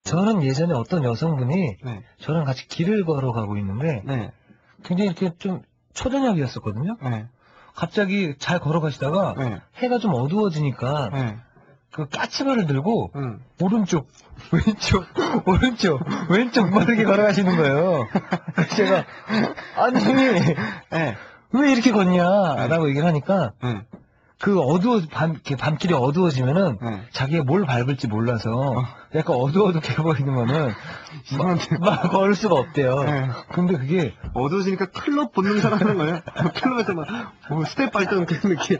저는 예전에 어떤 여성분이 네. 저랑 같이 길을 걸어가고 있는데 네. 굉장히 이렇게 좀 초저녁이었었거든요. 네. 갑자기 잘 걸어가시다가 네. 해가 좀 어두워지니까 네. 그 까치발을 들고 응. 오른쪽, 왼쪽, 오른쪽, 왼쪽 막 이렇게 걸어가시는 거예요. 그래서 제가 아니 네. 왜 이렇게 걷냐라고 얘기를 하니까 네. 그 이렇게 밤길이 어두워지면은 네. 자기가 뭘 밟을지 몰라서 약간 어두워지게 보이는 거는 막 걸을 수가 없대요. 네. 근데 그게 어두워지니까 클럽 본능사를 하는 거예요. 클럽에서 막, 스텝 밟던 그런 느낌.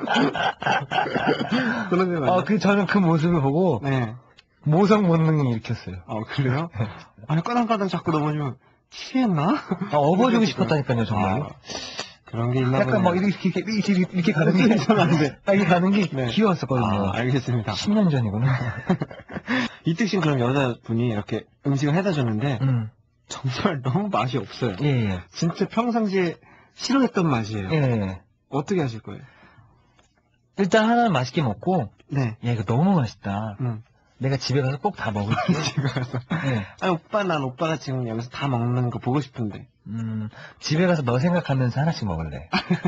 그런 생각. 저는 그 모습을 보고 네. 모성 본능이 일으켰어요. 그래요? 아니, 까당까당 자꾸 넘어지면, 취했나? 업어주고 싶었다니까요, 정말로. 그런 게 있나 약간 막 보네요. 이렇게 가는 게 이상한데. 이렇게 가는 게 네. 귀여웠었거든요. 알겠습니다. 10년 전이구나. 이특 씨는 그럼 여자분이 이렇게 음식을 해다 줬는데, 정말 너무 맛이 없어요. 예. 진짜 평상시에 싫어했던 맛이에요. 예. 어떻게 하실 거예요? 일단 하나는 맛있게 먹고, 네. 야, 이거 너무 맛있다. 내가 집에 가서 꼭 다 먹을게. 집에 가서. 네. 아니, 난 오빠가 지금 여기서 다 먹는 거 보고 싶은데. 집에 가서 너 생각하면서 하나씩 먹을래.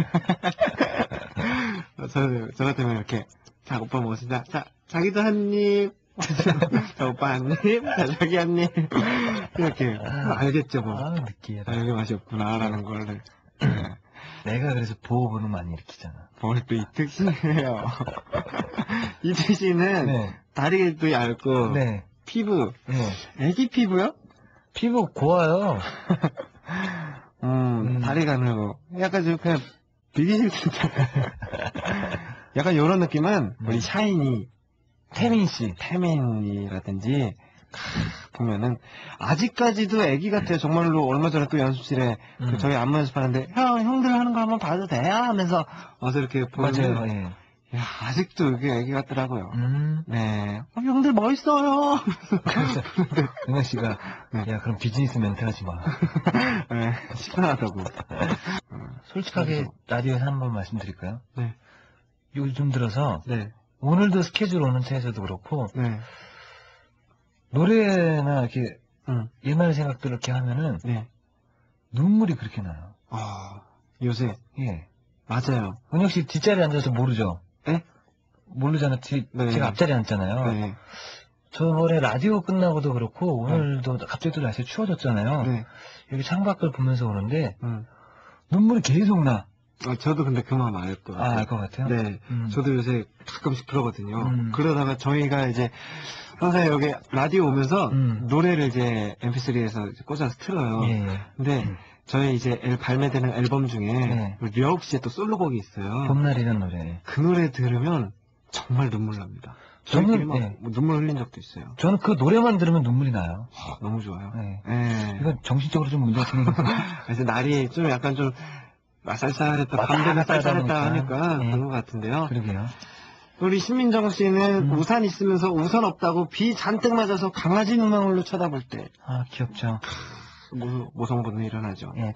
저 같으면 이렇게, 자, 오빠 먹었습니다. 자, 자기도 한 입. 자, 오빠 한 입. 자, 자기 한 입. 이렇게. 알겠죠, 뭐. 느끼해라. 여기 맛이 없구나라는 거를. 내가 그래서 보호본을 많이 일으키잖아. 뭘 또 이특 씨예요. 이특 씨는 네. 다리도 얇고, 네. 피부, 네. 애기 피부요? 피부 고와요. 다리 가늘고, 약간 좀 그냥 비비실 텐데. 약간 요런 느낌은 우리 샤이니, 태민이라든지 보면은 아직까지도 애기 같아요. 정말로 얼마 전에 또 연습실에 저희 안무 연습하는데 형들 하는 거 한번 봐도 돼요? 하면서 와서 이렇게 보면 맞아요. 예. 야, 아직도 이게 애기 같더라고요. 네. 형들 멋있어요. 그래서 은하 씨가 네. 야 그럼 비즈니스 멘트 하지 마. 네, 시원하다고. 솔직하게 라디오에서 한번 말씀드릴까요? 네. 요즘 들어서 네. 오늘도 스케줄 오는 차에서도 그렇고 네. 노래나 이렇게 옛날 생각들 이렇게 하면은 네. 눈물이 그렇게 나요. 요새 예. 맞아요. 은혁 씨 뒷자리에 앉아서 모르죠? 네? 모르잖아. 네. 제가 앞자리에 앉잖아요. 네. 저번에 라디오 끝나고도 그렇고 오늘도 갑자기 또 날씨 추워졌잖아요. 네. 여기 창밖을 보면서 오는데 눈물이 계속 나. 저도 근데 그 마음 알 것 같아요. 알 것 같아요? 네. 저도 요새 가끔씩 그러거든요. 그러다가 저희가 이제 항상 여기 라디오 오면서 노래를 이제 mp3에서 꽂아서 틀어요. 예. 근데 저희 이제 발매되는 앨범 중에 려욱 씨의 또 솔로곡이 있어요. 봄날이라는 노래. 그 노래 들으면 정말 눈물 납니다. 저희끼리 막 눈물 흘린 적도 있어요. 저는 그 노래만 들으면 눈물이 나요. 너무 좋아요. 네. 네. 이건 정신적으로 좀 문제가 생긴 것 같아요. 그래서 날이 좀 약간 좀 쌀쌀했다, 밤새가 쌀쌀했다 하니까 그런 것 같은데요. 그러게요. 우리 신민정 씨는 우산 있으면서 우산 없다고 비 잔뜩 맞아서 강아지 눈망울로 쳐다볼 때. 귀엽죠. 모성분은 일어나죠. 예.